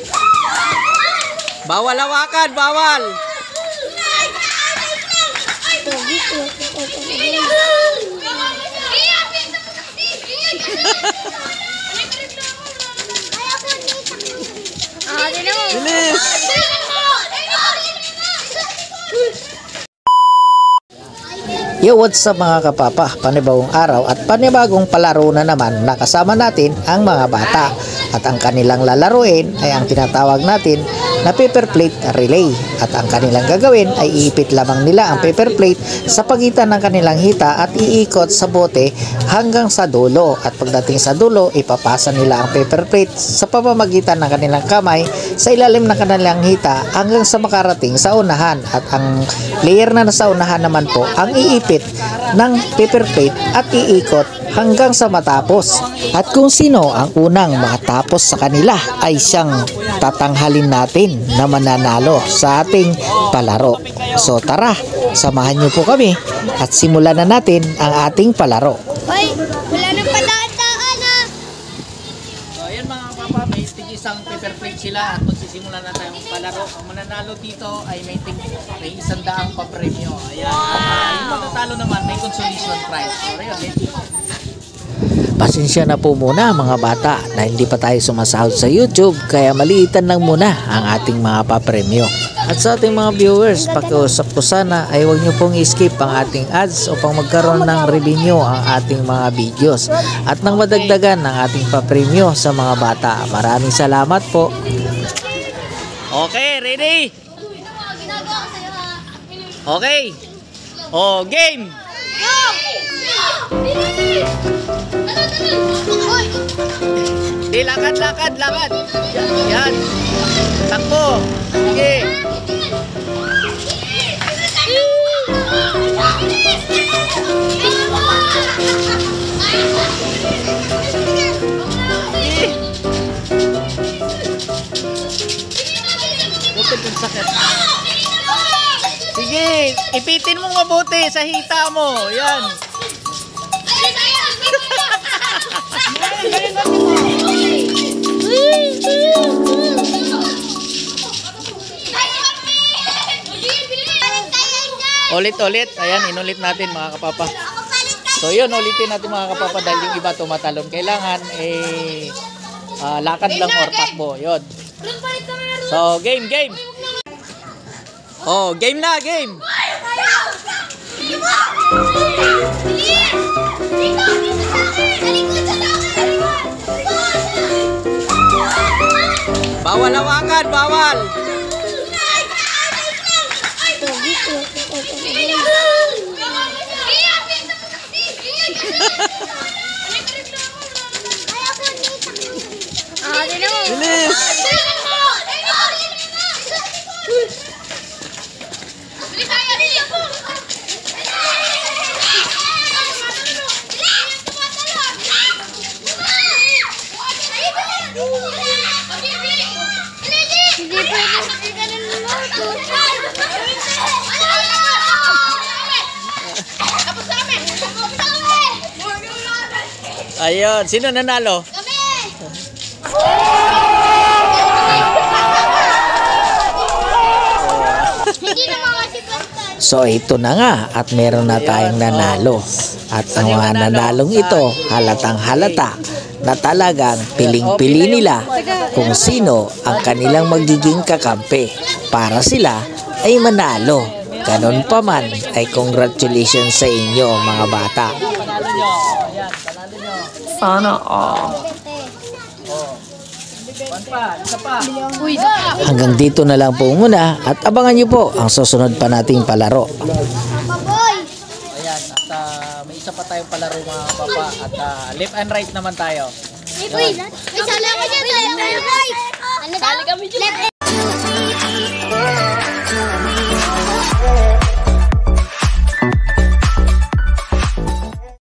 Bawal hawakan, bawal. Bilis. Yo, what's up mga kapapa? Panibagong araw at panibagong palaro na naman na kasama natin ang mga bata. At ang kanilang lalaruin ay ang tinatawag natin na paper plate relay. At ang kanilang gagawin ay iipit lamang nila ang paper plate sa pagitan ng kanilang hita at iikot sa bote hanggang sa dulo. At pagdating sa dulo, ipapasa nila ang paper plate sa pamamagitan ng kanilang kamay sa ilalim ng kanilang hita hanggang sa makarating sa unahan. At ang player na nasa unahan naman po ang iipit ng paper plate at iikot hanggang sa matapos. At kung sino ang unang makatapos sa kanila ay siyang tatanghalin natin na mananalo sa ating palaro. So tara, samahan niyo po kami at simulan na natin ang ating palaro. Hoy, wala nang padaan ah. So ayan mga kapapa, may tig-isang paper plate sila at magsisimula na tayong palaro. Ang mananalo dito ay may 100 pa-premyo. Ayan. Yung matatalo naman may consolation prize. So ayan, Pasensya na po muna mga bata na hindi pa tayo sumasahod sa YouTube, kaya maliitan lang muna ang ating mga papremyo. At sa ating mga viewers, pakiusap ko sana ay huwag nyo pong i-skip ang ating ads upang magkaroon ng revenue ang ating mga videos at nang madagdagan ng ating papremyo sa mga bata. Maraming salamat po. okay, ready? Okay. Oh, game. Di, lakad. Yan. Takbo. Sige. Sige, ipitin mo mabuti sa hita mo. Yan. Ulit. Ayan, inulit natin mga kapapa. So yun, ulitin natin mga kapapa dahil yung iba tumatalon. Kailangan lakad lang or takbo. Yun. So, game. Oh, game na, game. Bawal hawakan, bawal. Bilis. Ayun, sino nanalo? So ito na nga at meron na tayong nanalo. At ang mga nanalong ito halatang halata na talagang piling-pili nila kung sino ang kanilang magiging kakampi para sila ay manalo. Ganon pa man ay congratulations sa inyo mga bata. Sana all. Hanggang dito na lang po muna at abangan nyo po ang susunod pa nating palaro. Ayan, at may isa pa tayong palaro mga kapapa at left and right naman tayo. May salamat dyan tayo.